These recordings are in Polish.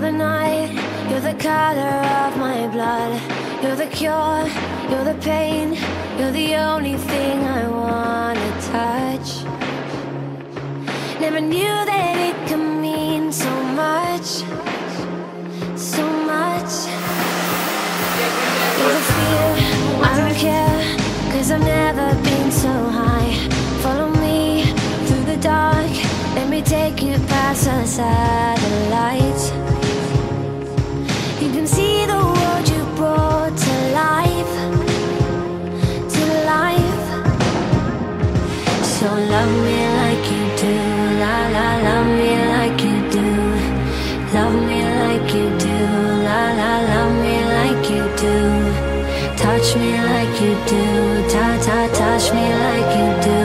the night, you're the color of my blood. You're the cure, you're the pain, you're the only thing I wanna touch. Never knew that it could mean so much, so much. You're the fear, I don't care, 'cause I've never been so high. Follow me through the dark, let me take you past the satellites. You can see the world you brought to life, to life. So love me like you do, la la, love me like you do. Love me like you do, la la, love me like you do. Touch me like you do, ta ta, touch me like you do.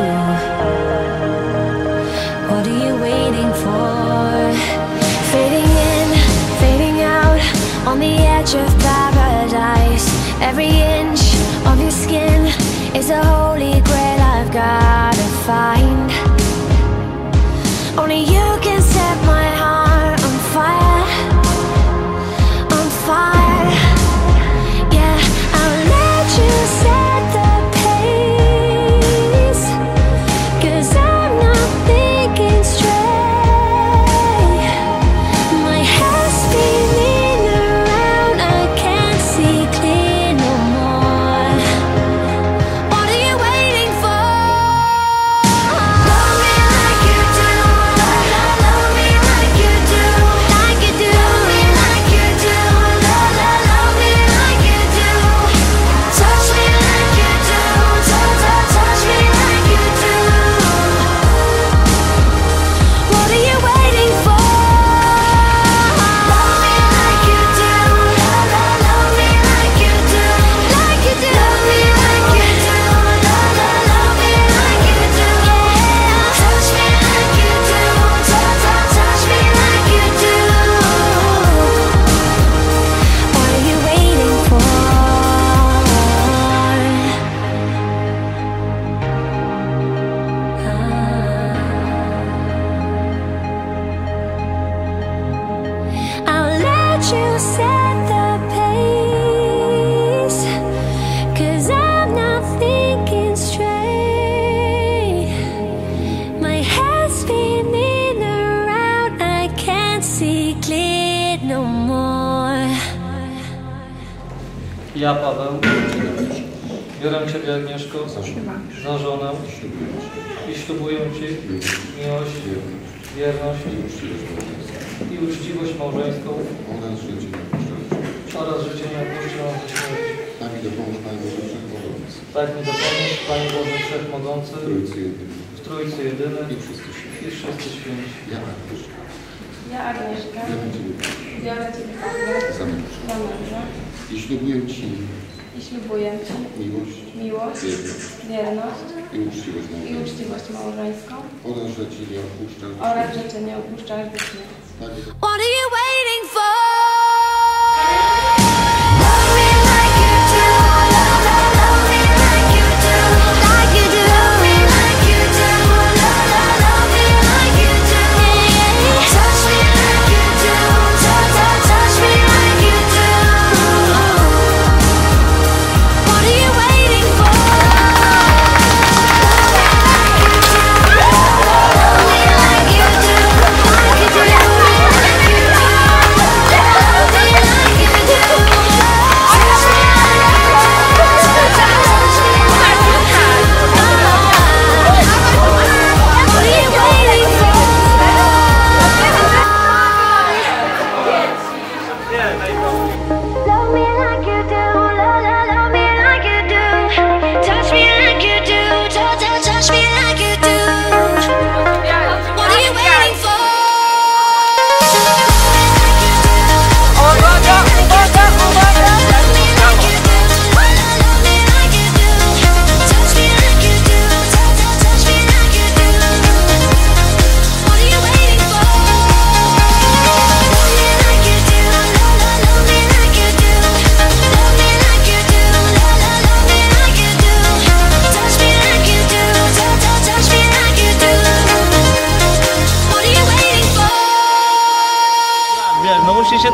What are you waiting for? Fading in, fading out, on the edge of paradise. Every inch of your skin is a holy grail I've gotta find. Only you can set my heart on fire, on fire. Yeah, I'll let you set the pace, 'cause I'm not thinking straight. My head's spinning around, I can't see clear no more. What are you waiting for? Love me like you do, love me like you do, like you do. Love me like you do, love me like you do. Touch me like you do, touch me like you do. What are you waiting for? Love me like you do, love me like you do, like you do. Love me like you do, love me like you do. Touch me like you do, touch me like you do. What are you waiting for? I'll let you set the pace, 'cause I'm not thinking straight. My head's spinning around, I can't see clear no more. Ja, Paweł, biorę Ciebie, Agnieszko, za żonę i ślubuję Ci miłość, wierność i uczciwość małżeńską oraz życie nie opuszczę nas do śmierci. Tak mi dopomóż Panie Boże Wszechmogący. Tak mi dopomóż, Panie Boże Wszechmogący, w Trójcy Jedyny I wszyscy święci. i wszyscy święci. Ja Agnieszka. Ja, Agnieszka, Biorę Ciebie biorę Ciebie, Paweł, za męża. za męża I ślubuję Ci i ślubuję Ci miłość, miłość, wierność i uczciwość i małżeńską. uczciwość małżeńską Oraz, że Ci nie opuszczasz do oraz, śmierci. że Cię nie opuszczasz do śmierci. Tak What are you waiting for? Like you do.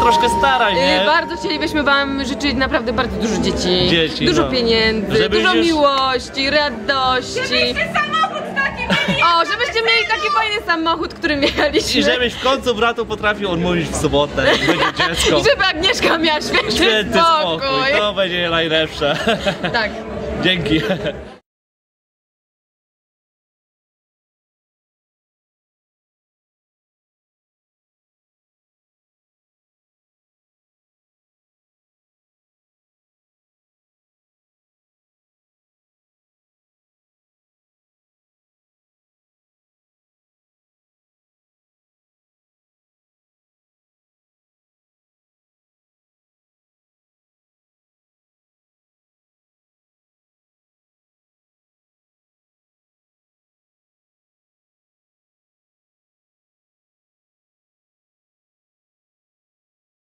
troszkę starań, nie? Bardzo chcielibyśmy wam życzyć naprawdę bardzo dużo dzieci. Dużo no. pieniędzy, Żebyś dużo już- miłości, radości. Samochód taki mieli! O, żebyście mieli taki fajny samochód, który mieliśmy. I żebyś w końcu bratu potrafił odmówić w sobotę, jak będzie dziecko. I żeby Agnieszka miała święty Święty spokój, spokój. to będzie najlepsze. Tak. Dzięki.